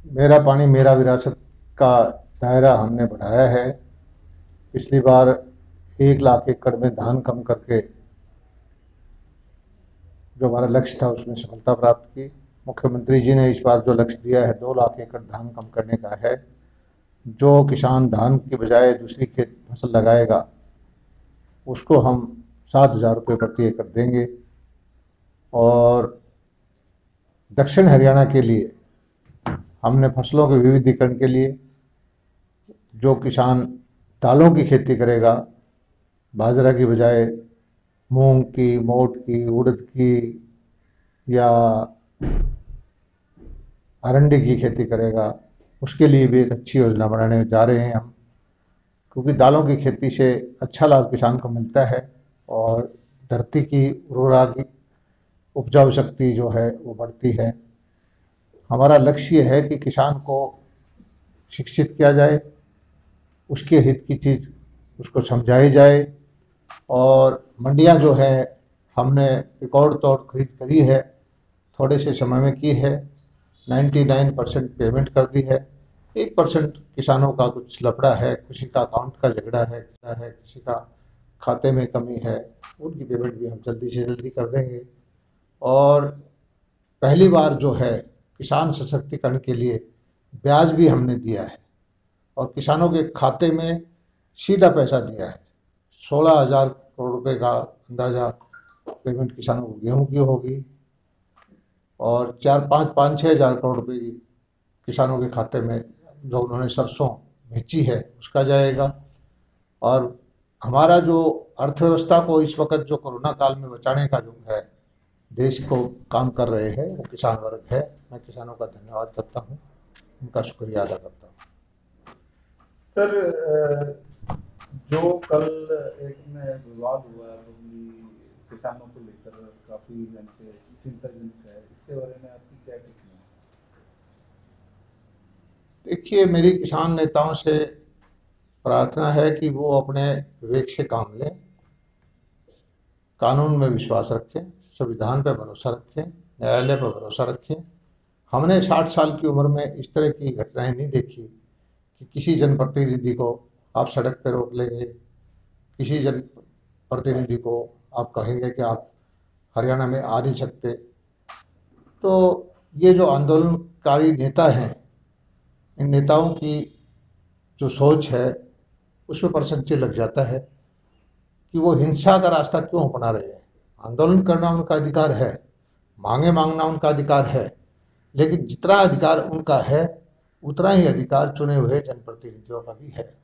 मेरा पानी मेरा विरासत का दायरा हमने बढ़ाया है। पिछली बार 1 लाख एकड़ में धान कम करके जो हमारा लक्ष्य था उसमें सफलता प्राप्त की। मुख्यमंत्री जी ने इस बार जो लक्ष्य दिया है 2 लाख एकड़ धान कम करने का है। जो किसान धान की बजाय दूसरी खेत फसल लगाएगा उसको हम 7,000 रुपये प्रति एकड़ देंगे। और दक्षिण हरियाणा के लिए हमने फसलों के विविधीकरण के लिए जो किसान दालों की खेती करेगा, बाजरा की बजाय मूंग की, मोट की, उड़द की या अरंडी की खेती करेगा, उसके लिए भी एक अच्छी योजना बनाने जा रहे हैं हम। क्योंकि दालों की खेती से अच्छा लाभ किसान को मिलता है और धरती की उर्वरा की उपजाऊ शक्ति जो है वो बढ़ती है। हमारा लक्ष्य है कि किसान को शिक्षित किया जाए, उसके हित की चीज़ उसको समझाई जाए। और मंडियां जो है हमने रिकॉर्ड तौर खरीद करी है, थोड़े से समय में की है। 99% पेमेंट कर दी है। 1% किसानों का कुछ लफड़ा है, किसी का अकाउंट का झगड़ा है, किसी का खाते में कमी है, उनकी पेमेंट भी हम जल्दी से जल्दी कर देंगे। और पहली बार जो है किसान सशक्तिकरण के लिए ब्याज भी हमने दिया है और किसानों के खाते में सीधा पैसा दिया है। 16,000 करोड़ रुपए का अंदाजा पेमेंट किसानों को गेहूं की होगी और 4-5-6 हज़ार करोड़ रुपए की किसानों के खाते में जो उन्होंने सरसों बेची है उसका जाएगा। और हमारा जो अर्थव्यवस्था को इस वक्त जो कोरोना काल में बचाने का जो है देश को काम कर रहे हैं वो किसान वर्ग है। मैं किसानों का धन्यवाद करता हूँ, उनका शुक्रिया अदा करता हूँ। सर, जो कल एक में विवाद हुआ किसानों को लेकर काफी चिंताजनक है, इसके बारे में आपकी क्या टिप्पणी है? देखिए, मेरी किसान नेताओं से प्रार्थना है कि वो अपने विवेक से काम लें, कानून में विश्वास रखें, संविधान पर भरोसा रखें, न्यायालय पर भरोसा रखें। हमने 60 साल की उम्र में इस तरह की घटनाएं नहीं देखी कि किसी जनप्रतिनिधि को आप सड़क पर रोक लेंगे, किसी जनप्रतिनिधि को आप कहेंगे कि आप हरियाणा में आ नहीं सकते। तो ये जो आंदोलनकारी नेता हैं, इन नेताओं की जो सोच है उसमें प्रश्नचिन्ह लग जाता है कि वो हिंसा का रास्ता क्यों अपना रहे हैं। आंदोलन करना उनका अधिकार है, मांगे मांगना उनका अधिकार है, लेकिन जितना अधिकार उनका है उतना ही अधिकार चुने हुए जनप्रतिनिधियों का भी है।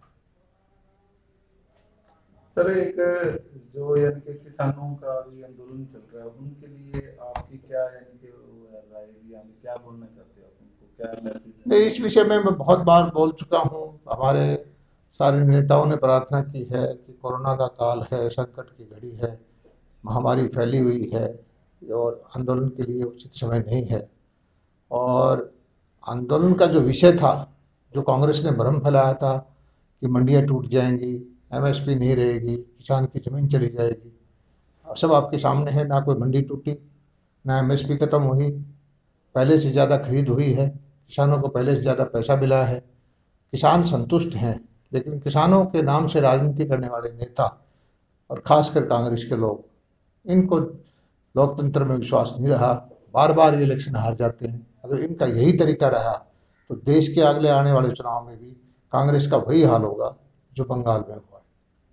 सर, एक जो यानी कि किसानों का ये आंदोलन चल रहा है उनके लिए आपकी क्या यानी कि राय, यानी क्या बोलना चाहते हो आप उनको, क्या मैसेज नहीं, देना इस विषय में मैं बहुत बार बोल चुका हूँ। हमारे सारे नेताओं ने प्रार्थना की है कि कोरोना का काल है, संकट की घड़ी है, महामारी फैली हुई है और आंदोलन के लिए उचित समय नहीं है। और आंदोलन का जो विषय था, जो कांग्रेस ने भ्रम फैलाया था कि मंडियां टूट जाएंगी, एमएसपी नहीं रहेगी, किसान की जमीन चली जाएगी, सब आपके सामने है। ना कोई मंडी टूटी, ना एमएसपी खत्म हुई, पहले से ज़्यादा खरीद हुई है, किसानों को पहले से ज़्यादा पैसा मिला है, किसान संतुष्ट हैं। लेकिन किसानों के नाम से राजनीति करने वाले नेता और खासकर कांग्रेस के लोग, इनको लोकतंत्र में विश्वास नहीं रहा, बार बार ये इलेक्शन हार जाते हैं। अगर इनका यही तरीका रहा तो देश के अगले आने वाले चुनाव में भी कांग्रेस का वही हाल होगा जो बंगाल में हुआ है।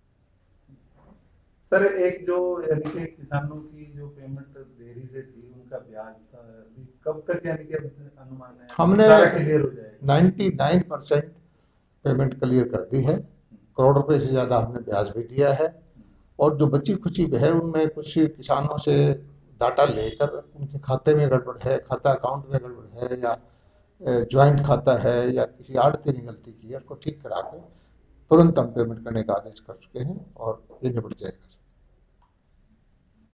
सर, एक जो यानी कि किसानों की जो पेमेंट देरी से थी उनका ब्याज था, अभी कब तक यानी कि अनुमान है हमने सारा क्लियर हो जाएगा? 99% पेमेंट क्लियर कर दी है, करोड़ रुपए से ज़्यादा हमने ब्याज भी दिया है। और जो बची खुची है उनमें कुछ किसानों से डाटा लेकर उनके खाते में गड़बड़ है, खाता अकाउंट में गड़बड़ है, या ज्वाइंट खाता है, या किसी आड़ती ने गलती की है, उसको ठीक करा के तुरंत हम पेमेंट करने का आदेश कर चुके हैं और ये निपट जाएगा।